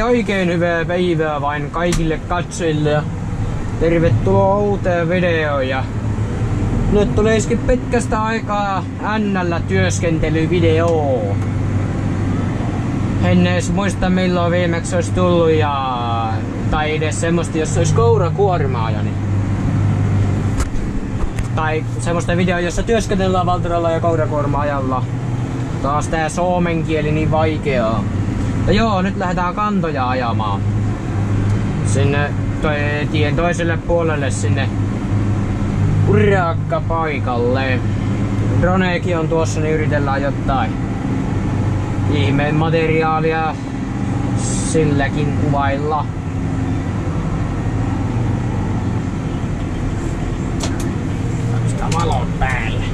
Hei, oikein hyvää päivää vain kaikille katsojille ja tervetuloa uuteen videoon. Ja nyt tulisikin pitkästä aikaa NL työskentelyvideo. En edes muista milloin viimeksi olisi tullut tai edes semmoista, jos olisi kourakuormaaja. Tai semmoista videoa, jossa työskennellään Valtoralla ja kourakuormaajalla. Taas tää suomen kieli niin vaikeaa. Ja joo, nyt lähdetään kantoja ajamaan sinne tien toiselle puolelle, sinne urakkapaikalle. Droneekin on tuossa, niin yritellään jotain ihmeen materiaalia silläkin kuvailla. Sitä valon päälle.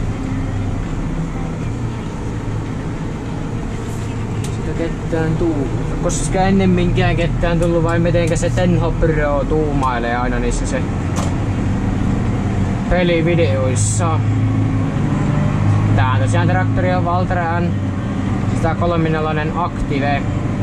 Ketään tuu. Koska ennemminkään ketään tullut vai mitenkä se Tenho Pro tuumailee aina niissä se pelivideoissa. Tää on tosiaan traktori on Valtra N 134 Active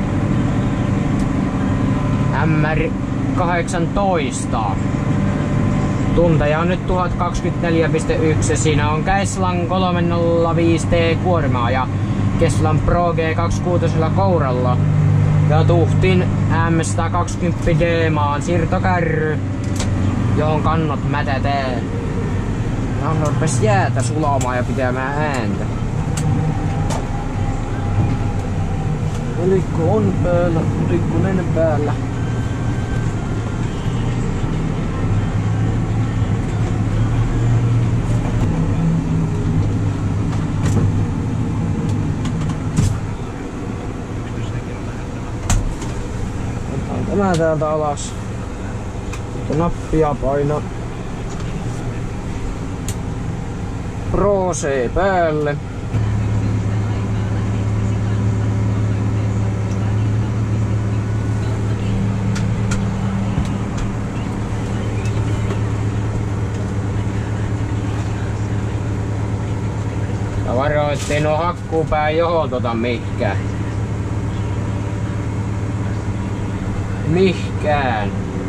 MR18. Tunteja on nyt 1024,1. Siinä on Keislan 305T kuormaa ja Keslan Pro G26 kouralla ja tuhtin M120D maan siirtokärry, johon kannot mätätään. No rupes jäätä sulamaan ja pitämään ääntä. Elikko on päällä, rikkunen päällä. Tämä täältä alas. Sitten nappia paina. Pro C päälle. Ja varo ettei nuo hakkuupää johon mikään. Mihkään.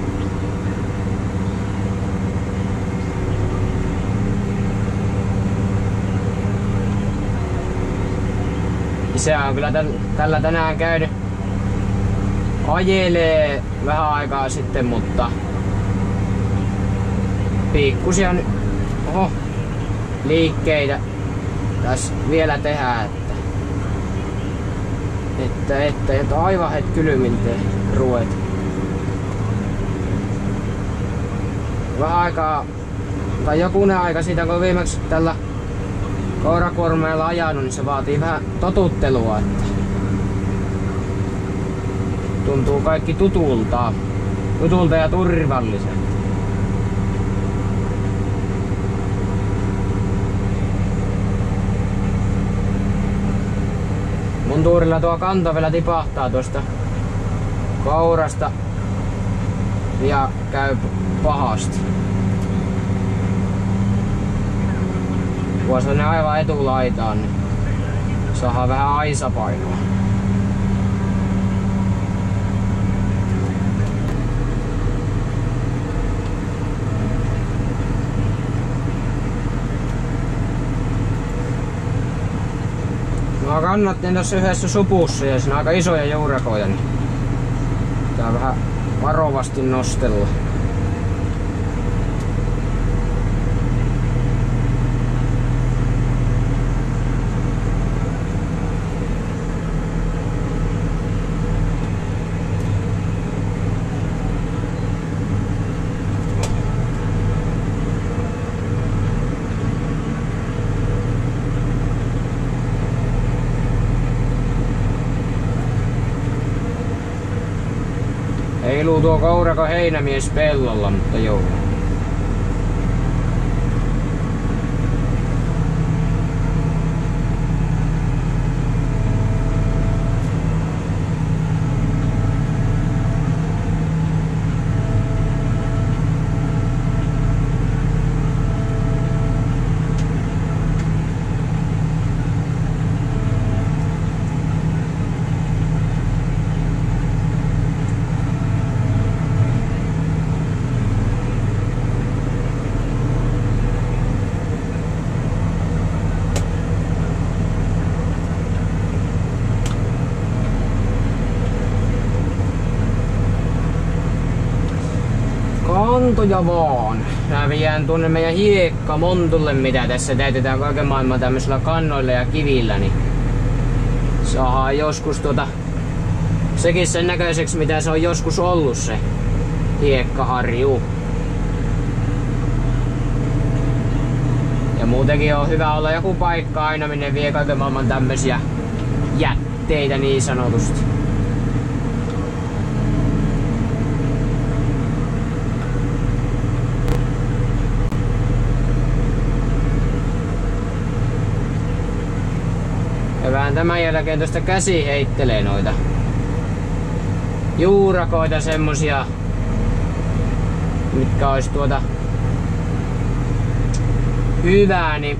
Isä on kyllä tällä tänään käynyt ajelee vähän aikaa sitten, mutta pikkusia liikkeitä tässä vielä tehdään, että aivan het kylmin ruet. Vähän aikaa, tai jokunen aika siitä kun viimeksi tällä kourakuormeella ajanut, niin se vaatii vähän totuttelua, että tuntuu kaikki tutulta ja turvalliselta. Mun tuurilla tuo kanto vielä tipahtaa tuosta kourasta ja käy pahasti. Vuosi ne aivan etulaitaan, niin saadaan vähän aisapainoa. Mä kannattiin tässä yhdessä supussa ja siinä on aika isoja juurakoja, niin pitää vähän varovasti nostella. Heiluu tuo kourako heinämies pellolla, mutta joo. kantoja vaan. Mä vien tuonne meidän hiekkamontulle, mitä tässä täytetään kaiken maailman tämmöisillä kannoilla ja kivillä, niin saadaan joskus sekin sen näköiseksi, mitä se on joskus ollut se hiekkaharju. Ja muutenkin on hyvä olla joku paikka aina, minne vie kaiken maailman tämmösiä jätteitä niin sanotusti. Ja vähän tämän jälkeen tuosta käsi heittelee noita juurakoita, semmosia, mitkä olisi hyvää, niin,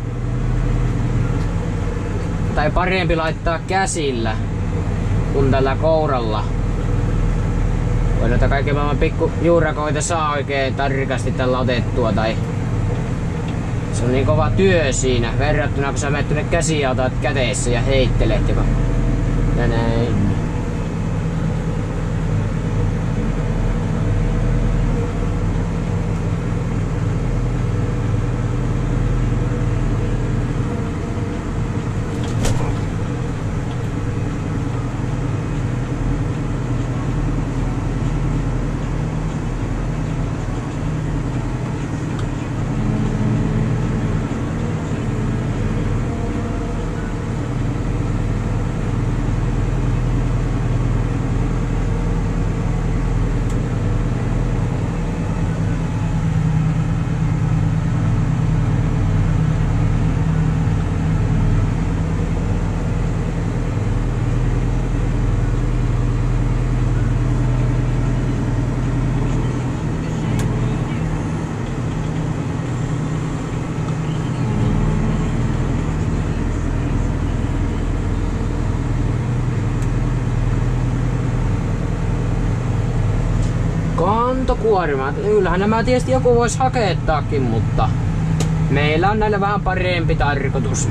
tai parempi laittaa käsillä kuin tällä kouralla. Voi noita kaiken maailman pikku juurakoita saa oikein tarkasti tällä otettua, tai se on niin kova työ siinä verrattuna, kun sä menet tuonne käsiin ja otat käteessä ja heittelet jopa. Ja näin. Kantokuorma. Kyllähän nämä tietysti joku voisi hakettaakin, mutta meillä on näillä vähän parempi tarkoitus.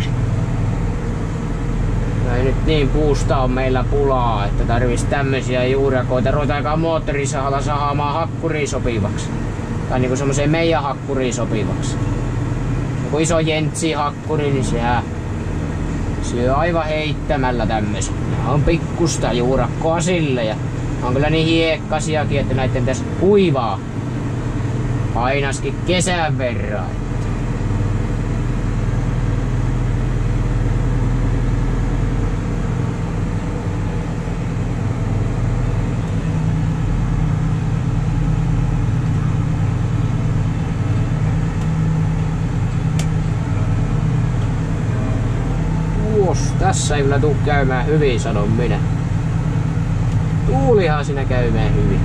Ei nyt niin puusta on meillä pulaa, että tarvis tämmösiä juurakoita. Ruvetaankaan moottorisahalla sahaamaan hakkuriin sopivaksi. Tai niinku semmoseen meidän hakkuriin sopivaksi. Joku iso jentsi hakkuri, niin sehän syö aivan heittämällä tämmösen. Nämä on pikkusta juurakkoa sille ja on kyllä niin hiekkasiakin, että näitten pitäisi kuivaa ainakin kesän verran. Tässä ei kyllä tuu käymään hyvin, sanon minä. Tuulihan siinä käymään hyvin.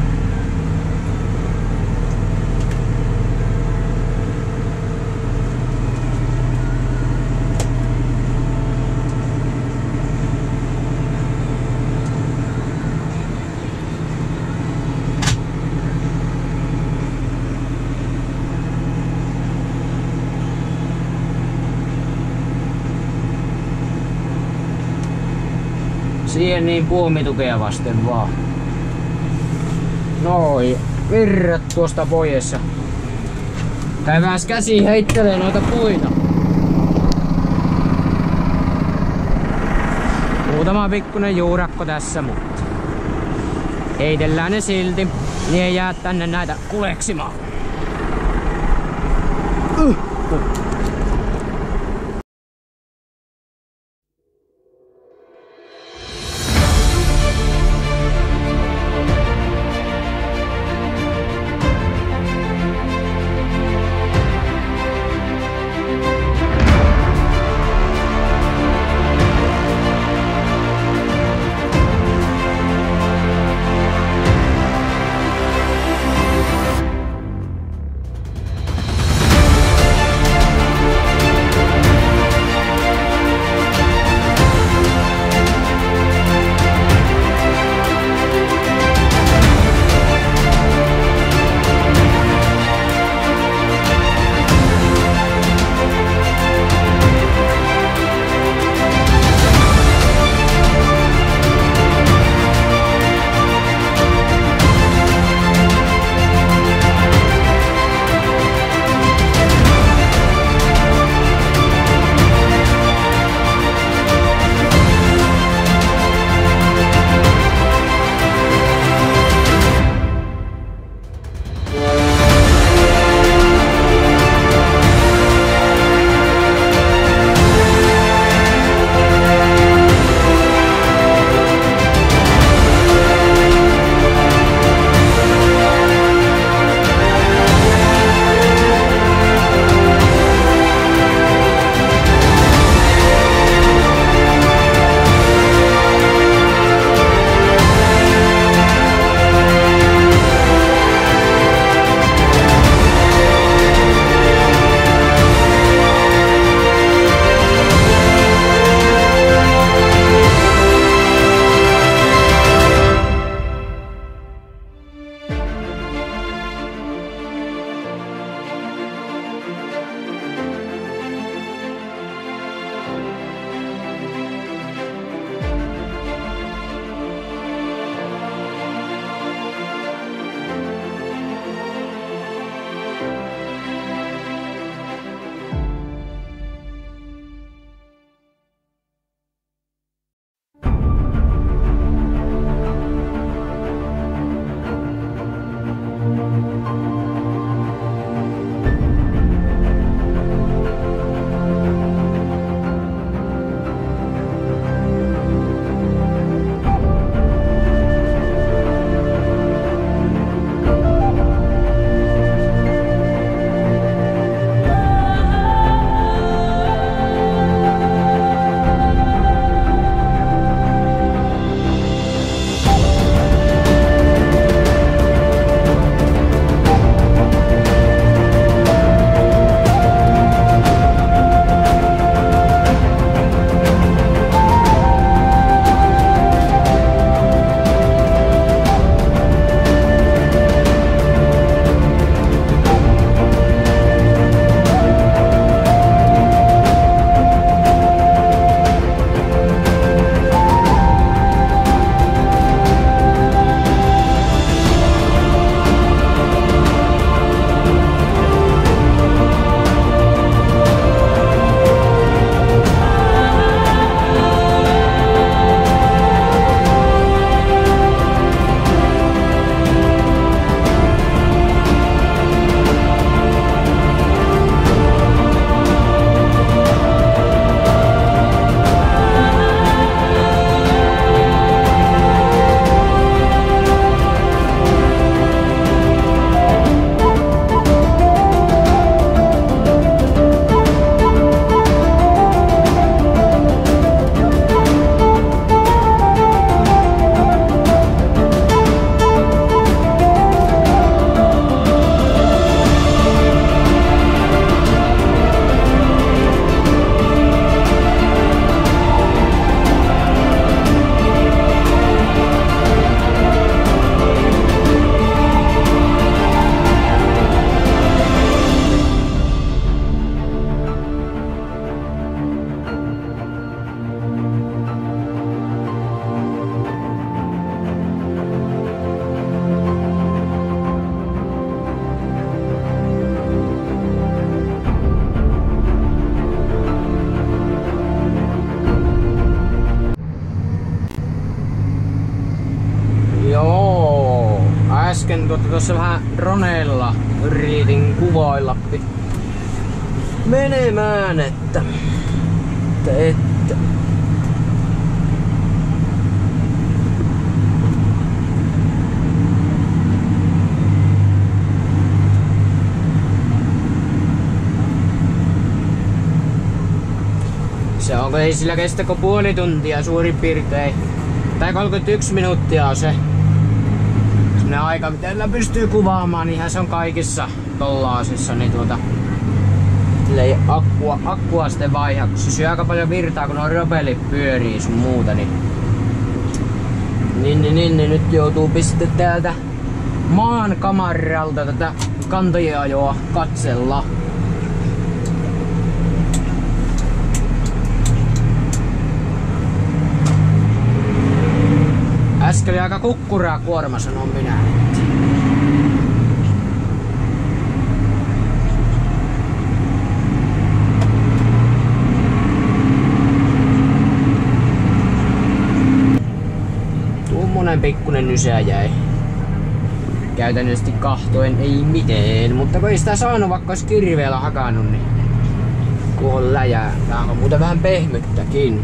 Siihen niin puomitukea vasten vaan. Noi virrat tuosta pois. Käydääns käsi heittelee noita puita. Muutama pikkunen juurakko tässä, mutta heitellään ne silti, niin ei jää tänne näitä kuleksimaan. äsken tuossa vähän droneella yritin kuvailla menemään, että se onko ei sillä kestäkö puoli tuntia suurin piirtein. Tai 31 minuuttia on se semmonen aika, mitä pystyy kuvaamaan, niin se on kaikissa tollaasissa, niin ei akkua sitten vaihaa, kun se syö aika paljon virtaa, kun nuo ropelit pyörii sun muuta, niin nyt joutuu piste täältä maan kamaralta tätä kantojen ajoa katsella. Äsken oli aika kukkuraa kuorma, sanon minä. Tuommoinen pikkunen nysä jäi. Käytännöllisesti kahtoen ei mitään, mutta kun ei sitä saanut, vaikka olisi kirveellä hakannut, niin kun läjää. Tää on muuten vähän pehmyttäkin.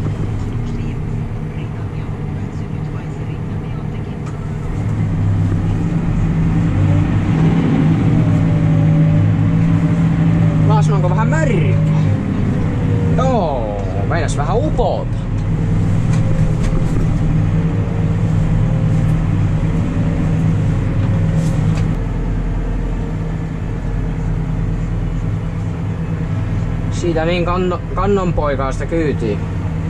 Onko vähän märkä? Joo, meinas vähän upota. Siitä niin kannonpoikaista kyytiin.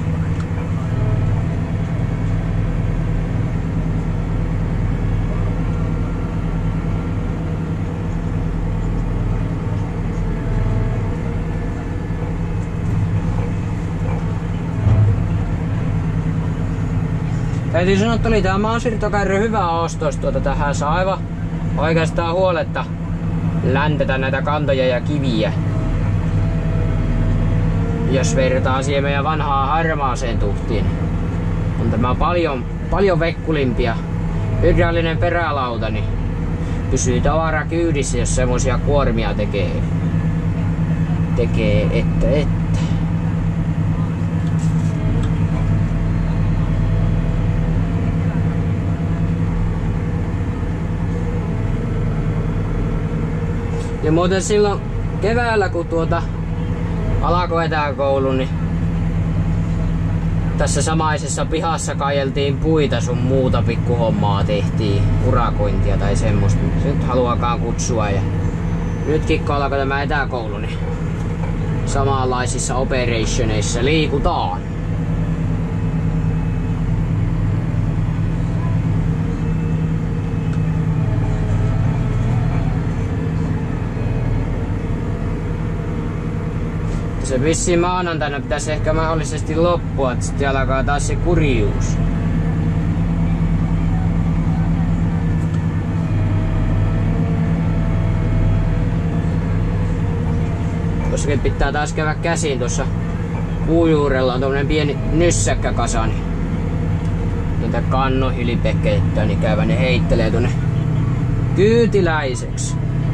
Täytyy sanoa, että oli tää maansiirtokärry hyvä ostos. Tähän saa aivan oikeastaan huoletta läntetä näitä kantoja ja kiviä. Jos vertaa siihen meidän vanhaan harmaaseen tuhtiin. On tämä paljon vekkulimpia. Hydraulinen perälauta, niin pysyy tavara kyydissä, jos semmosia kuormia tekee. Ja muuten silloin keväällä, kun alkoi etäkoulu, niin tässä samaisessa pihassa kaieltiin puita sun muuta pikkuhommaa, tehtiin urakointia tai semmoista. Nyt haluakaan kutsua. Ja nytkin kun alkoi tämä etäkoulu, niin samanlaisissa operationeissa liikutaan. Se vissiin maanantaina pitäisi ehkä mahdollisesti loppua, että sitten alkaa taas se kurjuus. Tossakin pitää taas käydä käsiin, tuossa puujuurella on tommonen pieni nyssäkkäkasa, niin niitä kannohylipekkeitä, niin käyvä ne heittelee tonne kyytiläiseksi.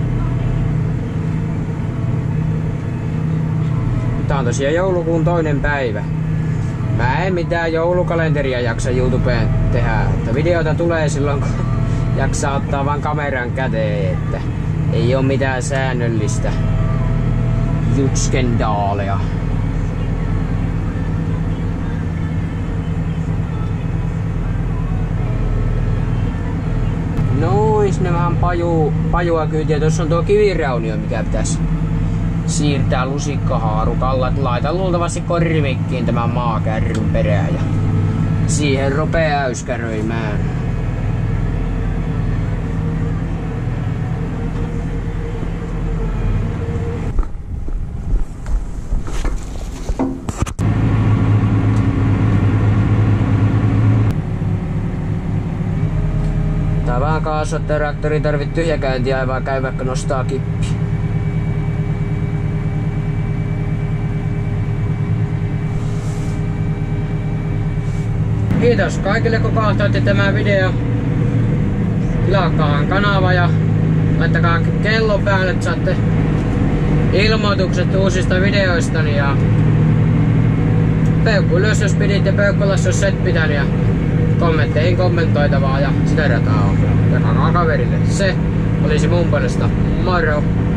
Tää on tosiaan joulukuun 2. päivä. Mä en mitään joulukalenteria jaksa YouTubeen tehdä, että videoita tulee silloin kun jaksaa ottaa vaan kameran käteen, että ei oo mitään säännöllistä jutskendaaleja. Noin, sinne vähän pajua kyytiä. Tuossa on tuo kiviraunio, mikä pitäisi siirtää lusikkahaarukalla. Laitan luultavasti korrimikkiin tämän maakärryn perään ja siihen rupee äyskäröimään. Tää vähän kaasu, että traktori tarvii tyhjäkäyntiä aivan käy vaikka nostaa kippi. Kiitos kaikille kun katsoitte tämän video. Tilatkaa kanava ja laittakaa kello päälle, että saatte ilmoitukset uusista videoistani ja peukku ylös jos pidit ja peukku alas jos et pitänyt ja kommentteihin kommentoitavaa ja sitä dataa on. Jakakaa kaverille. Se olisi mun puolesta. Moro!